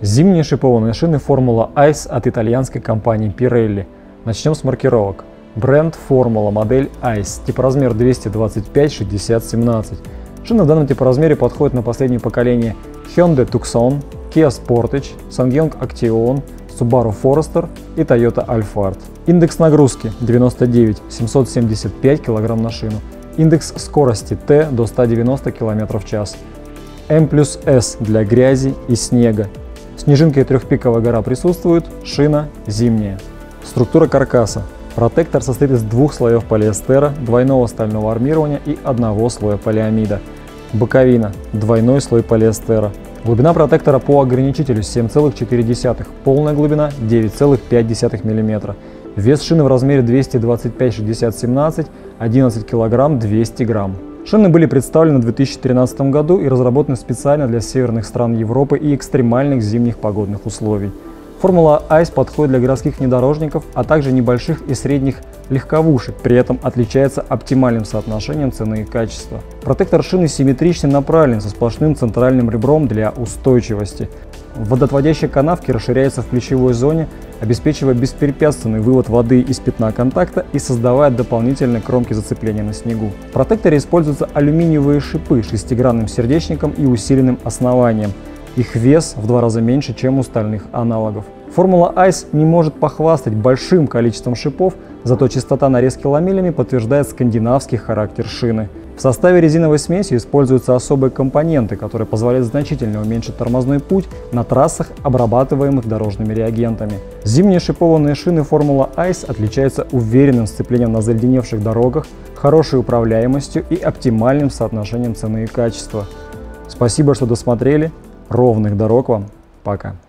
Зимние шипованные шины Formula Ice от итальянской компании Pirelli. Начнем с маркировок. Бренд Formula, модель Ice, типоразмер 225/60-17. Шины в данном типоразмере подходят на последнее поколение Hyundai Tucson, Kia Sportage, SsangYong Action, Subaru Forester и Toyota Alphard. Индекс нагрузки 99, 775 кг на шину. Индекс скорости Т до 190 км в час. М+С для грязи и снега. Снежинка и трехпиковая гора присутствуют, шина зимняя. Структура каркаса. Протектор состоит из двух слоев полиэстера, двойного стального армирования и одного слоя полиамида. Боковина. Двойной слой полиэстера. Глубина протектора по ограничителю 7,4, полная глубина 9,5 мм. Вес шины в размере 225/60-17, 11 кг 200 грамм. Шины были представлены в 2013 году и разработаны специально для северных стран Европы и экстремальных зимних погодных условий. Formula Ice подходит для городских внедорожников, а также небольших и средних легковушек, при этом отличается оптимальным соотношением цены и качества. Протектор шины симметрично направлен со сплошным центральным ребром для устойчивости. Водоотводящие канавки расширяются в плечевой зоне, обеспечивая беспрепятственный вывод воды из пятна контакта и создавая дополнительные кромки зацепления на снегу. В протекторе используются алюминиевые шипы с шестигранным сердечником и усиленным основанием. Их вес в 2 раза меньше, чем у стальных аналогов. Formula Ice не может похвастать большим количеством шипов, зато частота нарезки ламелями подтверждает скандинавский характер шины. В составе резиновой смеси используются особые компоненты, которые позволяют значительно уменьшить тормозной путь на трассах, обрабатываемых дорожными реагентами. Зимние шипованные шины Formula Ice отличаются уверенным сцеплением на заледеневших дорогах, хорошей управляемостью и оптимальным соотношением цены и качества. Спасибо, что досмотрели. Ровных дорог вам. Пока.